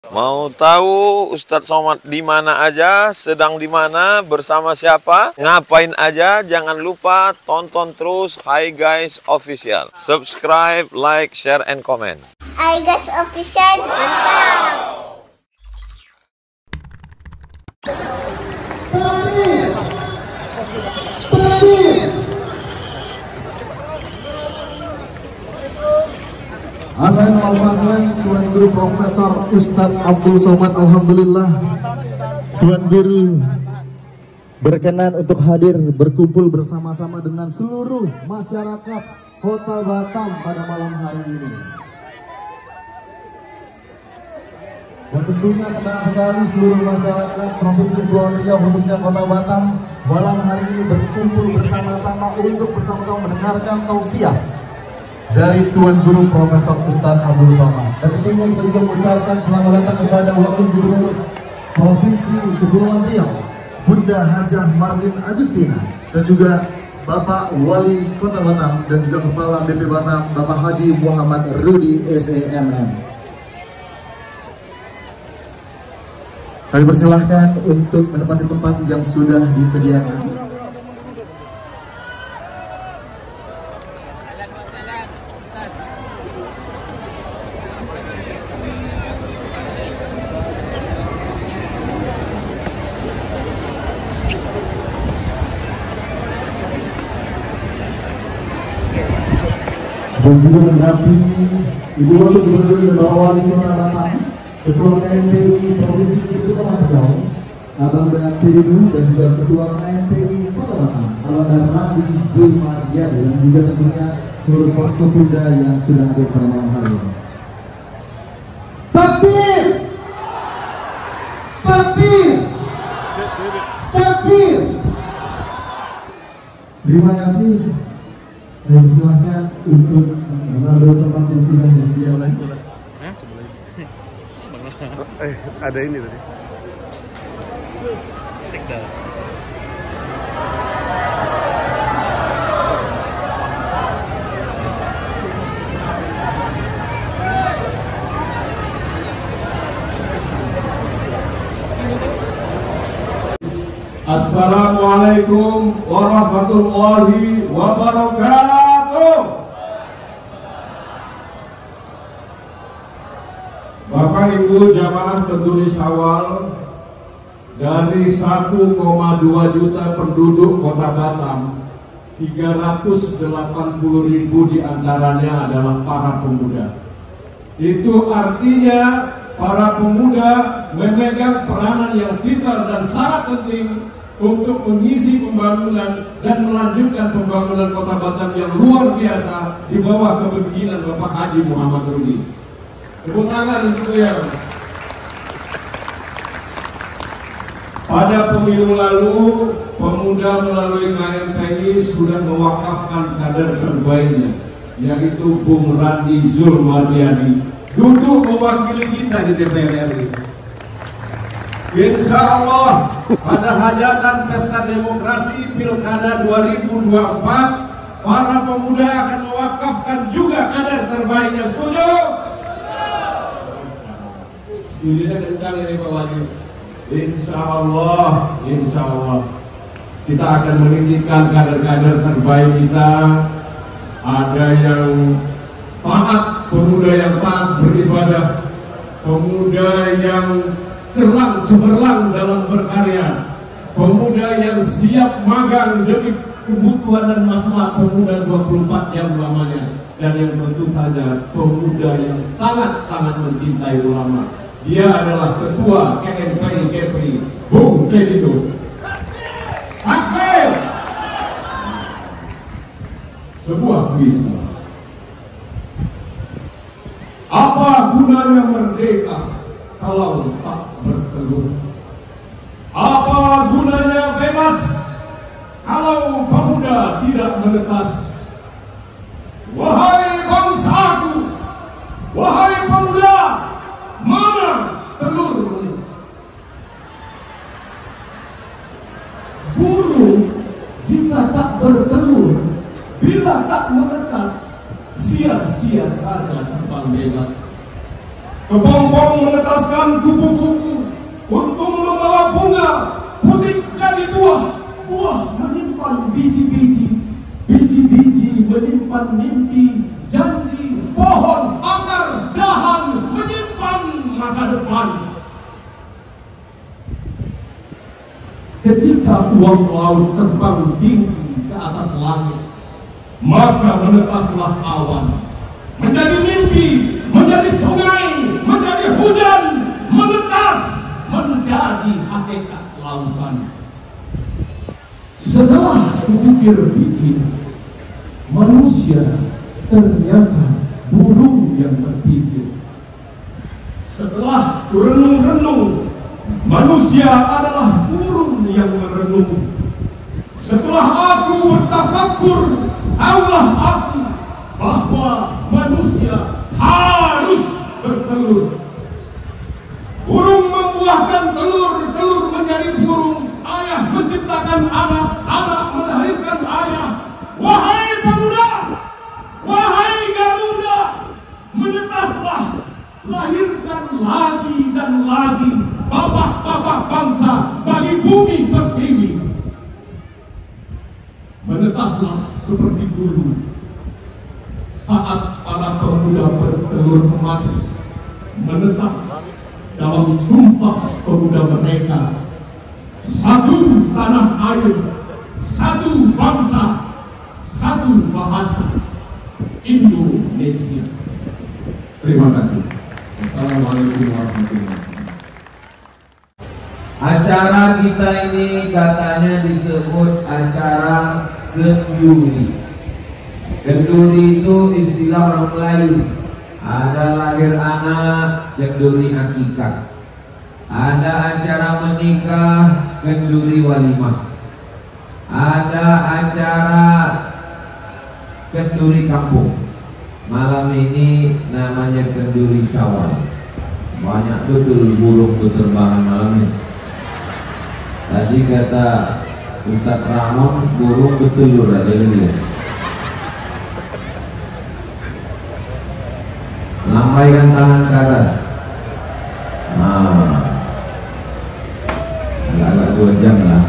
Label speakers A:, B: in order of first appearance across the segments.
A: Mau tahu Ustadz Somad di mana aja, sedang di mana, bersama siapa, ngapain aja? Jangan lupa tonton terus Hi Guys Official. Subscribe, like, share, and comment.
B: Hi Guys Official, mantap.
C: Ahlan wa sahlan Tuan Guru Profesor Ustadz Abdul Somad. Alhamdulillah Tuan Guru berkenan untuk hadir berkumpul bersama-sama dengan seluruh masyarakat Kota Batam pada malam hari ini. Dan tentunya senang sekali seluruh masyarakat Provinsi Kepulauan Riau, khususnya Kota Batam, malam hari ini berkumpul bersama-sama untuk bersama-sama mendengarkan tausiah dari Tuan Guru Profesor Ustadz Abdul Somad. Dan tentunya kita juga mengucapkan selamat datang kepada Wakil Gubernur Provinsi Kepulauan Riau, Bunda Hajah Marlin Agustina, dan juga Bapak Wali Kota Batam dan juga Kepala BP Batam Bapak Haji Muhammad Rudi SEMM. Kami persilahkan untuk menempati tempat yang sudah disediakan. Dan juga mendampingi Ibu Wakil Gubernur dan Bapak Wali Kota Batam, Ketua KMPI Provinsi Kepulauan Riau, Abang dan Piridu, dan juga Ketua KMPI Kota Batam, Abang Randi Zulmariyadi, dan juga tentunya seluruh pemuda yang sudah hadir pada malam hari ini. Takbir! Takbir! Takbir! Terima kasih. Saya silakan untuk melalui tempat yang sudah disediakan.
D: Ada ini tadi.
E: Assalamualaikum warahmatullahi wabarakatuh. Bapak Ibu jamaah penduli Syawal, dari 1,2 juta penduduk Kota Batam, 380.000 diantaranya adalah para pemuda. Itu artinya para pemuda memegang peranan yang vital dan sangat penting untuk mengisi pembangunan dan melanjutkan pembangunan Kota Batam yang luar biasa di bawah kepemimpinan Bapak Haji Muhammad Rudi. Tepuk tangan untuk beliau. Pada pemilu lalu, pemuda melalui KMPI sudah mewakafkan kader terbaiknya, yaitu Bung Randi Zulmariyadi, duduk mewakili kita di DPR RI. Insya Allah pada hajatan pesta demokrasi Pilkada 2024, para pemuda akan mewakafkan juga kader terbaiknya. Setuju? Setujunya kencang ini Pak Wali. Insya Allah kita akan meninggikan kader-kader terbaik kita. Ada yang taat, pemuda yang taat beribadah, pemuda yang cemerlang dalam berkarya, pemuda yang siap magang demi kebutuhan dan masalah pemuda 24 jam lamanya, dan yang tentu saja pemuda yang sangat-sangat mencintai ulama. Dia adalah Ketua KMPI GPI, Bung Piridu. Takbir! Sebuah kuis. Apa gunanya merdeka kalau tak bertelur? Apa gunanya bebas kalau pemuda tidak menetas? Wahai bangsaku, wahai pemuda, mana telurmu? Burung jika tak bertelur, bila tak menetas, sia-sia saja terbang bebas. Kepompong menetas melepaskan kupu-kupu untuk membawa bunga, putih jadi buah menyimpan biji-biji, biji-biji menyimpan mimpi, janji, pohon, akar, dahan menyimpan masa depan. Ketika uang laut terbang tinggi ke atas langit, maka menetaslah awan, menjadi mimpi, menjadi sungai, menjadi hujan, menetas, menjadi hakikat lautan. Setelah kupikir-pikir, manusia ternyata burung yang berpikir. Setelah kurenung-renung, manusia adalah burung yang merenung. Setelah aku bertafakur, Allah aku bahwa manusia harus bertelur. Burung membuahkan telur, telur menjadi burung, ayah menciptakan anak, anak melahirkan ayah. Wahai pemuda, wahai Garuda, menetaslah, lahirkan lagi dan lagi bapak-bapak bangsa bagi bumi pertiwi. Menetaslah seperti dulu saat para pemuda bertelur emas, menetas dalam sumpah pemuda mereka, satu tanah air, satu bangsa, satu bahasa, Indonesia. Terima kasih. Assalamualaikum warahmatullahi wabarakatuh.
F: Acara kita ini katanya disebut acara kenduri. Kenduri itu istilah orang Melayu. Ada lahir anak, kenduri akikah. Ada acara menikah, kenduri walimah. Ada acara kenduri kampung. Malam ini namanya kenduri Syawal. Banyak betul burung berterbangan malam ini. Tadi kata Ustadz Ramon, burung bertelur ada dia. Lambaikan tangan ke atas. Nah, agak-agak 2 jam lah.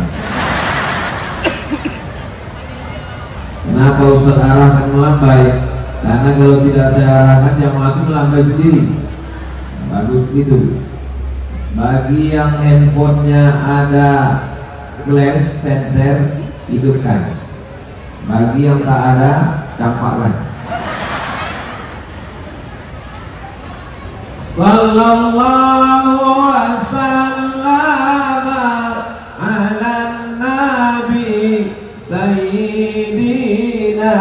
F: Kenapa Ustadz arahkan melambai? Karena kalau tidak saya arahkan, jamaah itu melambai sendiri. Bagus gitu. Bagi yang handphonenya ada flash center, hidupkan. Bagi yang tak ada, campakkan. Sallallahu wasallam ala nabi sayyidina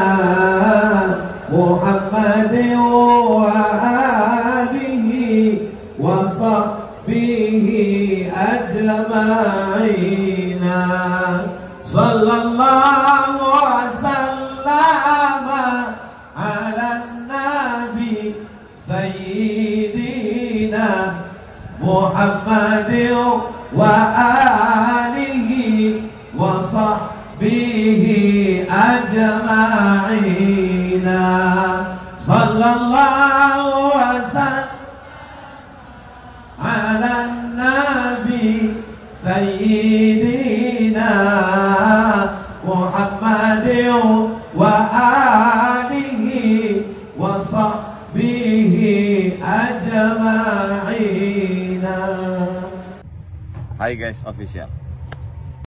F: Muhammadin wa alihi wa sahbihi ajma'ina. Sallallahu wasallam ala nabi sayyidina Muhammadin wa alihi wa sahbihi ajma'ina. Sallallahu wasallam ala nabi sayyidina Muhammadin wa alihi wa sahbihi ajma'ina.
A: Hai guys official.